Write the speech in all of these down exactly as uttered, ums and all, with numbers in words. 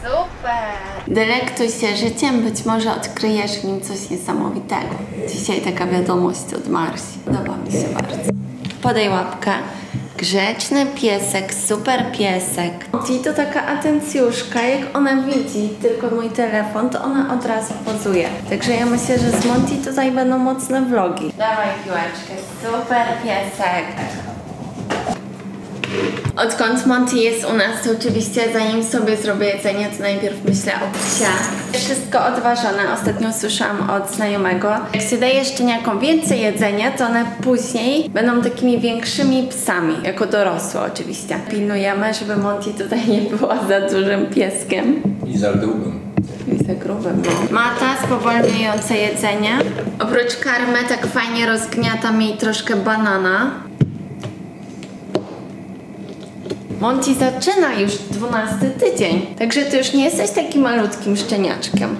Super! Delektuj się życiem, być może odkryjesz w nim coś niesamowitego. Dzisiaj taka wiadomość od Marsi. Podoba mi się bardzo. Podaj łapkę. Grzeczny piesek, super piesek. I to taka atencjuszka, jak ona widzi tylko mój telefon, to ona od razu pozuje. Także ja myślę, że z Monty tutaj będą mocne vlogi. Dawaj piłeczkę, super piesek. Odkąd Monty jest u nas, to oczywiście zanim sobie zrobię jedzenie, to najpierw myślę o psie. Wszystko odważone, ostatnio słyszałam od znajomego. Jak się daje szczeniakom więcej jedzenia, to one później będą takimi większymi psami, jako dorosłe oczywiście. Pilnujemy, żeby Monty tutaj nie była za dużym pieskiem. I za grubym. I za grubym, no. Mata spowalniające jedzenie. Oprócz karmy tak fajnie rozgniata mi troszkę banana. Monty zaczyna już dwunasty tydzień, także ty już nie jesteś takim malutkim szczeniaczkiem.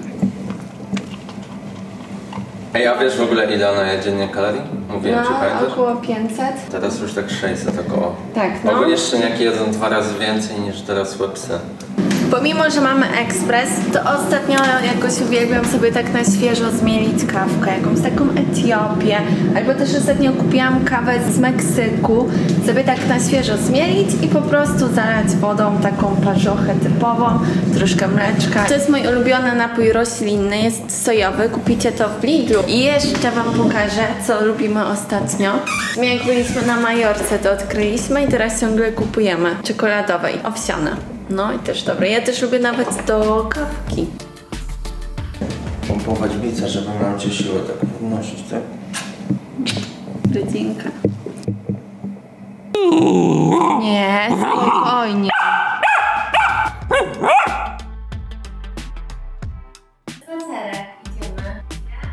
Ej, a wiesz w ogóle ile ona je dziennie kalorii? Mówiłem no, ci, pamiętasz? Około pięćset. Teraz już tak sześćset około. Tak, no. Ogólnie szczeniaki jedzą dwa razy więcej niż dorosłe psy. Pomimo, że mamy ekspres, to ostatnio jakoś uwielbiam sobie tak na świeżo zmielić kawkę, jakąś taką Etiopię, albo też ostatnio kupiłam kawę z Meksyku, sobie tak na świeżo zmielić i po prostu zalać wodą, taką parzochę typową, troszkę mleczka. To jest mój ulubiony napój roślinny, jest sojowy, kupicie to w Lidlu. I jeszcze wam pokażę, co lubimy ostatnio. My jak byliśmy na Majorce, to odkryliśmy i teraz ciągle kupujemy czekoladowej, owsiane. No i też dobre. Ja też lubię nawet do kawki. Pompować bica, żeby miał cię siłę tak podnosić, tak? Brzydzinka. Nie, spokojnie. Spacerek idziemy.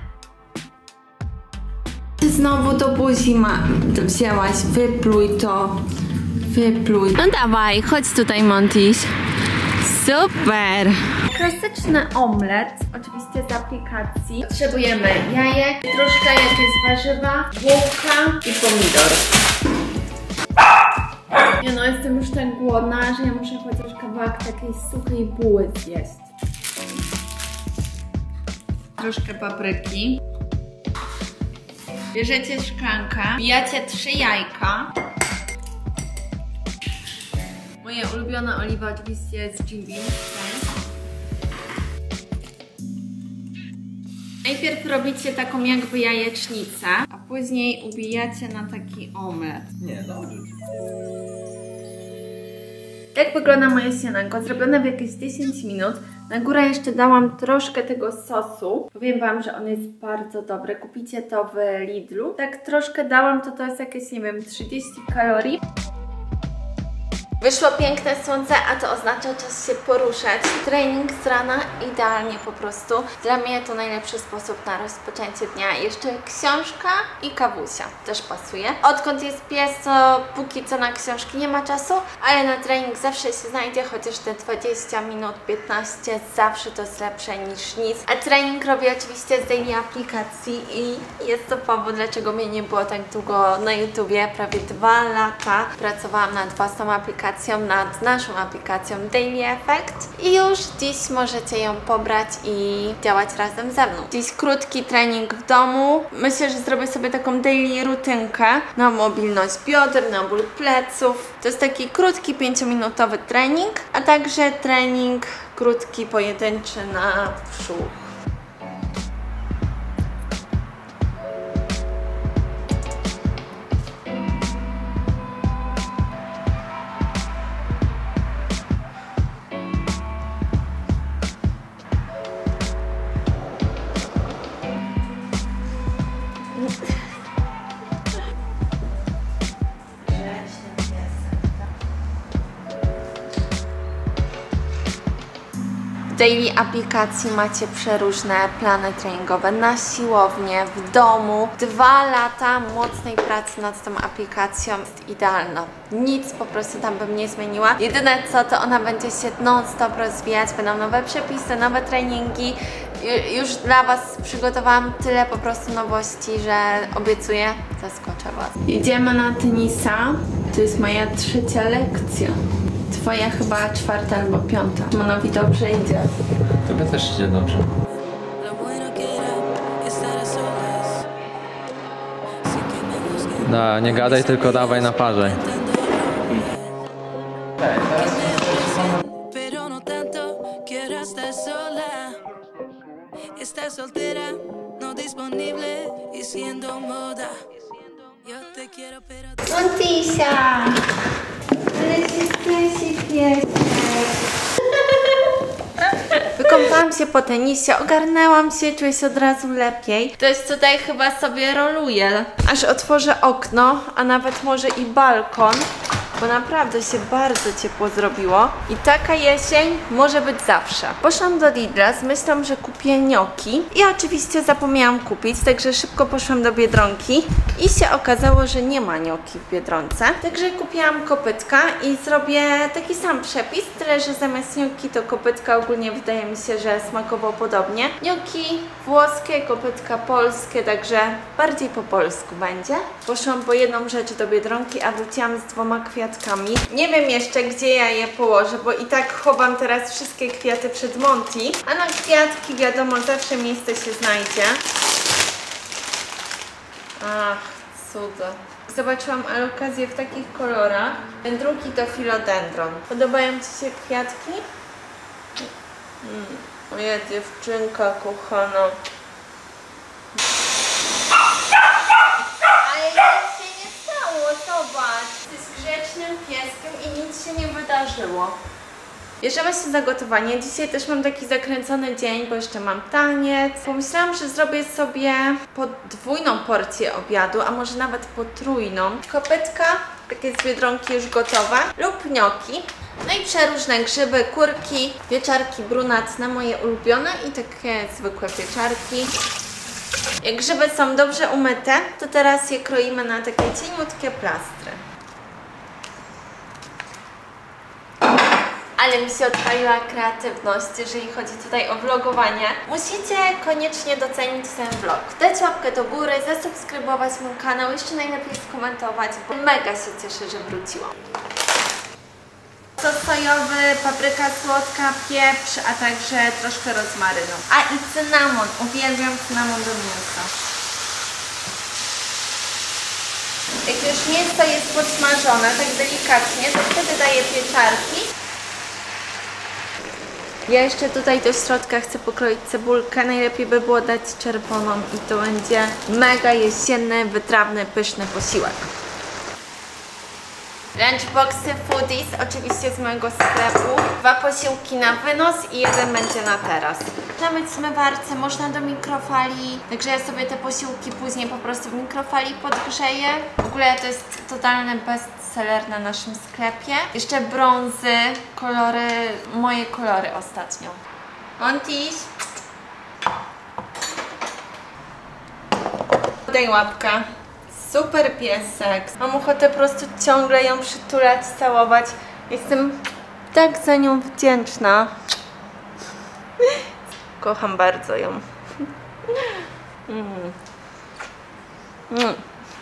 Ty znowu do buzi ma wzięłaś, wypluj to. Wypluj. No dawaj, chodź tutaj, Montyś. Super! Klasyczny omlet, oczywiście z aplikacji. Potrzebujemy jajek, troszkę jakieś warzywa, bułka i pomidor. Nie no, jestem już tak głodna, że ja muszę chociaż kawałek takiej suchej buły zjeść. Troszkę papryki. Bierzecie szklankę, wbijacie trzy jajka. Moja ulubiona oliwa oczywiście z Jim Beam. Najpierw robicie taką jakby jajecznicę, a później ubijacie na taki omlet. Nie, dobrze. Tak wygląda moje śniadanko, zrobione w jakieś dziesięć minut. Na górę jeszcze dałam troszkę tego sosu. Powiem wam, że on jest bardzo dobry. Kupicie to w Lidlu. Tak troszkę dałam, to to jest jakieś, nie wiem, trzydzieści kalorii. Wyszło piękne słońce, a to oznacza czas się poruszać. Trening z rana idealnie po prostu. Dla mnie to najlepszy sposób na rozpoczęcie dnia. Jeszcze książka i kawusia też pasuje. Odkąd jest pies, to póki co na książki nie ma czasu, ale na trening zawsze się znajdzie, chociaż te dwadzieścia minut, piętnaście, zawsze to jest lepsze niż nic. A trening robię oczywiście z daily aplikacji i jest to powód, dlaczego mnie nie było tak długo na YouTubie. Prawie dwa lata pracowałam nad własną aplikacją, nad naszą aplikacją Daily Effect i już dziś możecie ją pobrać i działać razem ze mną. Dziś krótki trening w domu. Myślę, że zrobię sobie taką daily rutynkę na mobilność bioder, na ból pleców. To jest taki krótki, pięciominutowy trening, a także trening krótki, pojedynczy na brzuch. W daily aplikacji macie przeróżne plany treningowe na siłownię, w domu. Dwa lata mocnej pracy nad tą aplikacją jest idealna. Nic po prostu tam bym nie zmieniła. Jedyne co, to ona będzie się non-stop rozwijać, będą nowe przepisy, nowe treningi. Już dla Was przygotowałam tyle po prostu nowości, że obiecuję, zaskoczę Was. Idziemy na tenisa. To jest moja trzecia lekcja. Twoja chyba czwarta albo piąta. Monowi dobrze idzie. Tobie też idzie dobrze. No, nie gadaj, tylko dawaj na parze. Montisia! Ale się kręci piesek. Wykąpałam się po tenisie, ogarnęłam się, czuję się od razu lepiej. Ktoś tutaj chyba sobie roluje. Aż otworzę okno, a nawet może i balkon, bo naprawdę się bardzo ciepło zrobiło. I taka jesień może być zawsze. Poszłam do Lidla z myślą, że kupię gnocchi i oczywiście zapomniałam kupić, także szybko poszłam do Biedronki i się okazało, że nie ma gnocchi w Biedronce. Także kupiłam kopytka i zrobię taki sam przepis, tyle że zamiast gnocchi to kopytka. Ogólnie wydaje mi się, że smakowało podobnie. Gnocchi włoskie, kopytka polskie, także bardziej po polsku będzie. Poszłam po jedną rzecz do Biedronki, a wróciłam z dwoma kwiatami. Nie wiem jeszcze, gdzie ja je położę, bo i tak chowam teraz wszystkie kwiaty przed Monty, a na kwiatki wiadomo, zawsze miejsce się znajdzie. Ach, cudo. Zobaczyłam alokację w takich kolorach. Ten drugi to filodendron. Podobają Ci się kwiatki? Mm. Moja dziewczynka kochana. Ale nic się nie stało, zobacz. Jesteś grzecznym pieskiem i nic się nie wydarzyło. Bierzemy się za gotowanie. Dzisiaj też mam taki zakręcony dzień, bo jeszcze mam taniec. Pomyślałam, że zrobię sobie podwójną porcję obiadu, a może nawet potrójną. Kopytka, takie z Biedronki już gotowe, lub gnocchi. No i przeróżne grzyby, kurki, pieczarki brunatne, moje ulubione i takie zwykłe pieczarki. Jak grzyby są dobrze umyte, to teraz je kroimy na takie cieniutkie plastry. Ale mi się odpaliła kreatywność, jeżeli chodzi tutaj o vlogowanie. Musicie koniecznie docenić ten vlog. Dać łapkę do góry, zasubskrybować mój kanał, jeszcze najlepiej skomentować, bo mega się cieszę, że wróciłam. Sos sojowy, papryka słodka, pieprz, a także troszkę rozmarynu. A i cynamon, uwielbiam cynamon do mięsa. Jak już mięso jest podsmażone tak delikatnie, to wtedy daję pieczarki. Ja jeszcze tutaj do środka chcę pokroić cebulkę, najlepiej by było dać czerwoną i to będzie mega jesienny, wytrawny, pyszny posiłek. Lunchboxy Foodies, oczywiście z mojego sklepu. Dwa posiłki na wynos i jeden będzie na teraz. Można być w zmywarce, można do mikrofali, także ja sobie te posiłki później po prostu w mikrofali podgrzeję. W ogóle to jest totalny bestseller na naszym sklepie. Jeszcze brązy, kolory, moje kolory ostatnio. Montiś, daj łapkę. Super piesek. Mam ochotę po prostu ciągle ją przytulać, całować. Jestem tak za nią wdzięczna. Kocham bardzo ją. Mm. Mm.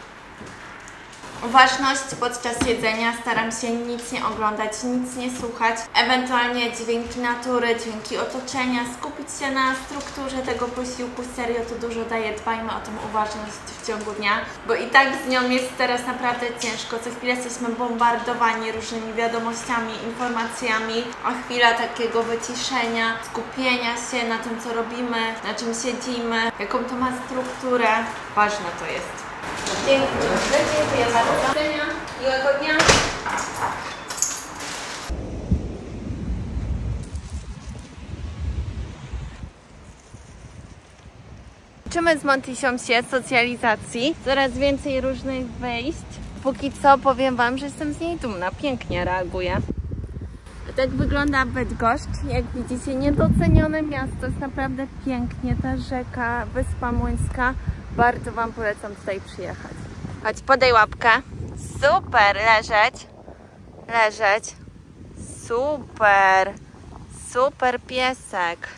Uważność podczas jedzenia. Staram się nic nie oglądać, nic nie słuchać. Ewentualnie dźwięki natury, dźwięki otoczenia. Skupić się na strukturze tego posiłku. Serio to dużo daje. Dbajmy o tą uważność w ciągu dnia, bo i tak z nią jest teraz naprawdę ciężko. Co chwilę jesteśmy bombardowani różnymi wiadomościami, informacjami. A chwila takiego wyciszenia, skupienia się na tym, co robimy, na czym siedzimy, jaką to ma strukturę. Ważne to jest. Dziękuję, dziękuję bardzo. Do widzenia, miłego dnia. Uczymy z Montisią się socjalizacji, coraz więcej różnych wyjść. Póki co powiem Wam, że jestem z niej dumna, pięknie reaguje. Tak wygląda Bydgoszcz. Jak widzicie, niedocenione miasto, jest naprawdę pięknie, ta rzeka, Wyspa Młyńska. Bardzo Wam polecam tutaj przyjechać. Chodź, podaj łapkę. Super, leżeć. Leżeć. Super. Super piesek.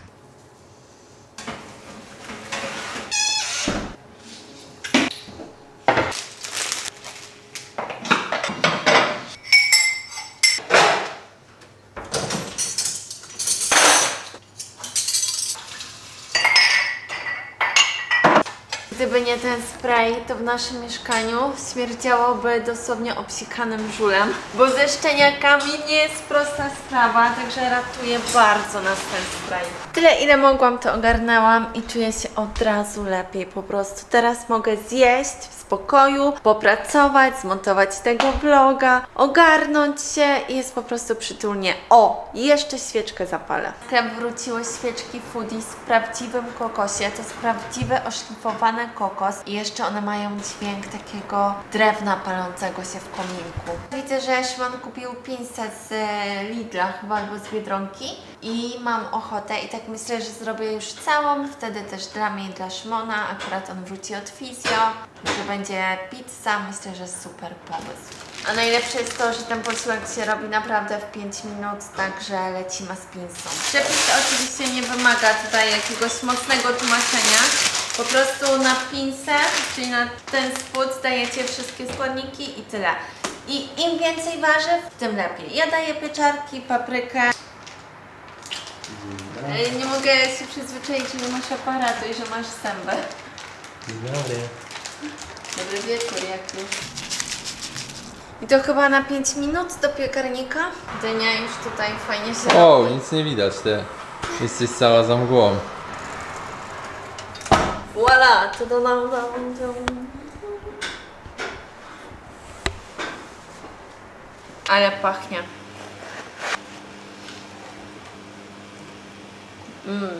Gdyby nie ten spray, to w naszym mieszkaniu śmierdziałoby dosłownie obsikanym żulem, bo ze szczeniakami nie jest prosta sprawa, także ratuje bardzo nas ten spray. Tyle ile mogłam, to ogarnęłam i czuję się od razu lepiej po prostu. Teraz mogę zjeść w spokoju, popracować, zmontować tego vloga, ogarnąć się i jest po prostu przytulnie. O, jeszcze świeczkę zapalę. W sklep wróciły świeczki Foodies w prawdziwym kokosie. To jest prawdziwy oszlifowany kokos i jeszcze one mają dźwięk takiego drewna palącego się w kominku. Widzę, że Szymon kupił pięćset z Lidla chyba albo z Biedronki i mam ochotę i tak myślę, że zrobię już całą, wtedy też dla mnie i dla Szymona. Akurat on wróci od fizjo, że będzie pizza. Myślę, że super pomysł. A najlepsze jest to, że ten posiłek się robi naprawdę w pięć minut, także lecimy z pinsą. Przepis oczywiście nie wymaga tutaj jakiegoś mocnego tłumaczenia. Po prostu na pinsę, czyli na ten spód dajecie wszystkie składniki i tyle. I im więcej warzyw, tym lepiej. Ja daję pieczarki, paprykę. Nie mogę się przyzwyczaić, że nie masz aparatu i że masz zęby. Dobry. Dobry wieczór, jak już. I to chyba na pięć minut do piekarnika. Dynia już tutaj fajnie się O, robi. nic nie widać, ty. Jesteś cała za mgłą. Voila! To do nam, nam, Ale pachnie. Mm.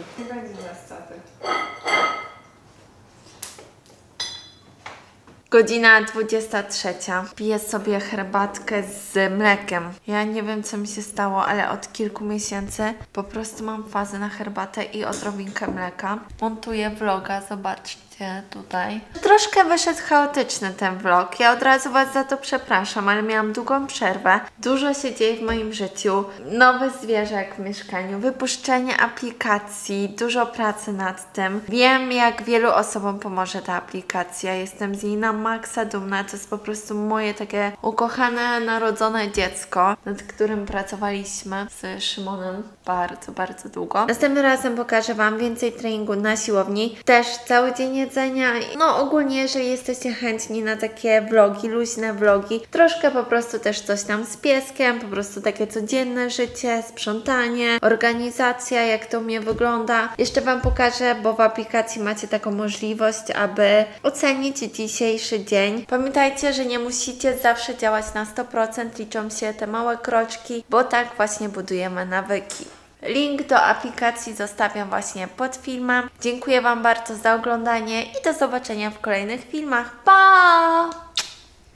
Godzina dwudziesta trzecia. Piję sobie herbatkę z mlekiem. Ja nie wiem, co mi się stało, ale od kilku miesięcy po prostu mam fazę na herbatę i odrobinkę mleka. Montuję vloga, zobaczcie tutaj. Troszkę wyszedł chaotyczny ten vlog. Ja od razu Was za to przepraszam, ale miałam długą przerwę. Dużo się dzieje w moim życiu. Nowy zwierzak w mieszkaniu, wypuszczenie aplikacji, dużo pracy nad tym. Wiem, jak wielu osobom pomoże ta aplikacja. Jestem z niej na maksa dumna. To jest po prostu moje takie ukochane, narodzone dziecko, nad którym pracowaliśmy z Szymonem bardzo, bardzo długo. Następnym razem pokażę Wam więcej treningu na siłowni. Też cały dzień jedzenia. No ogólnie, jeżeli jesteście chętni na takie vlogi, luźne vlogi, troszkę po prostu też coś tam z pieskiem, po prostu takie codzienne życie, sprzątanie, organizacja, jak to u mnie wygląda. Jeszcze Wam pokażę, bo w aplikacji macie taką możliwość, aby ocenić dzisiejszy dzień. Pamiętajcie, że nie musicie zawsze działać na sto procent, liczą się te małe kroczki, bo tak właśnie budujemy nawyki. Link do aplikacji zostawiam właśnie pod filmem. Dziękuję Wam bardzo za oglądanie i do zobaczenia w kolejnych filmach. Pa!